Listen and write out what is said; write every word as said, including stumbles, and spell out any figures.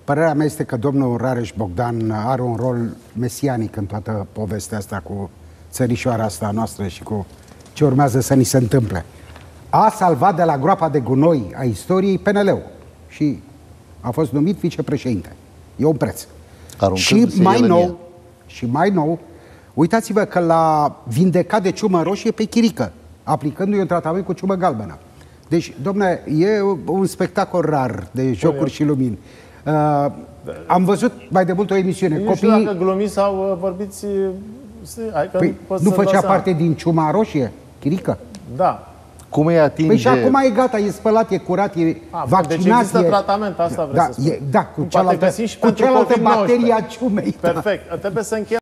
Părerea mea este că domnul Rareș Bogdan are un rol mesianic în toată povestea asta cu țărișoara asta noastră și cu ce urmează să ni se întâmple. A salvat de la groapa de gunoi a istoriei P N L-ul și a fost numit vicepreședinte. E un preț. Și mai nou, și mai nou, uitați-vă că l-a vindecat de ciumă roșie pe Chirică, aplicându-i un tratament cu ciumă galbenă. Deci, dom'le, e un spectacol rar de jocuri și lumini. Uh, am văzut mai de mult o emisiune. Nu știu dacă glumiți sau vorbiți... Păi, nu făcea parte din ciuma roșie, Chirică? Da. Cum îi atinge... Păi și acum e gata, e spălat, e curat, e a, vaccinat. Deci există e... tratament, asta vreți da, să spun. e, da, cu cealaltă, cu cealaltă bacterie a ciumei. Perfect. Da. Trebuie să încheiem.